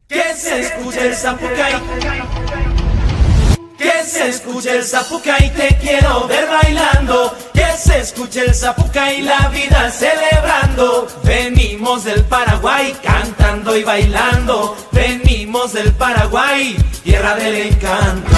Que se escuche el zapucay, que se escuche el zapucay, te quiero ver bailando. Que se escuche el zapucay, la vida celebrando. Venimos del Paraguay cantando y bailando. Venimos del Paraguay, tierra del encanto.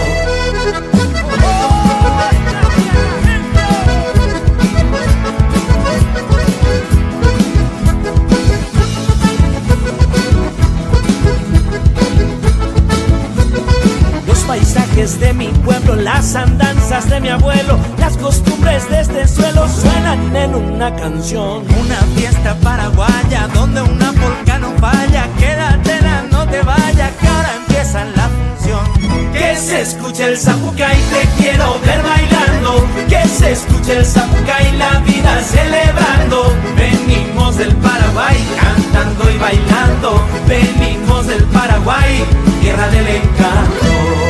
Paisajes de mi pueblo, las andanzas de mi abuelo, las costumbres de este suelo suenan en una canción. Una fiesta paraguaya donde una polca no falla. Quédate, no te vayas, que ahora empieza la función. Que se escuche el zapucay, te quiero ver bailando. Que se escuche el zapucay, la vida celebrando. Venimos del Paraguay cantando y bailando. Venimos del Paraguay, tierra del encanto.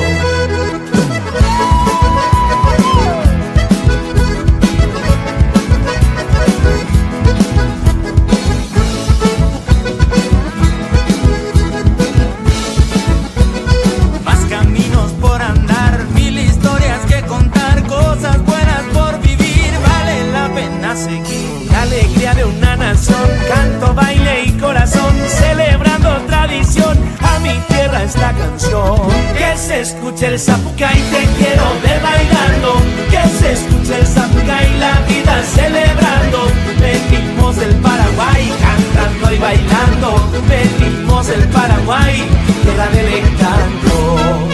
Seguir. La alegría de una nación, canto, baile y corazón, celebrando tradición, a mi tierra esta canción. Que se escuche el zapucay, te quiero ver bailando. Que se escuche el zapucay, la vida celebrando. Venimos del Paraguay cantando y bailando. Venimos del Paraguay, tierra del encanto.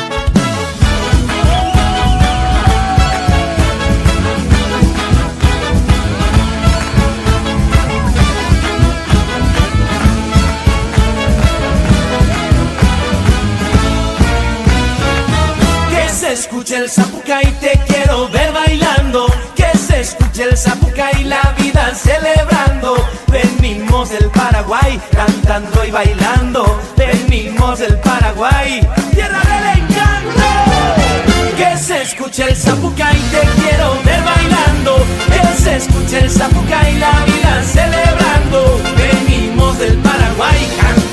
Que se escuche el zapucay, te quiero ver bailando. Que se escuche el zapucay, la vida celebrando. Venimos del Paraguay cantando y bailando. Venimos del Paraguay, tierra del encanto. Que se escuche el zapucay, te quiero ver bailando. Que se escuche el zapucay, la vida celebrando. Venimos del Paraguay cantando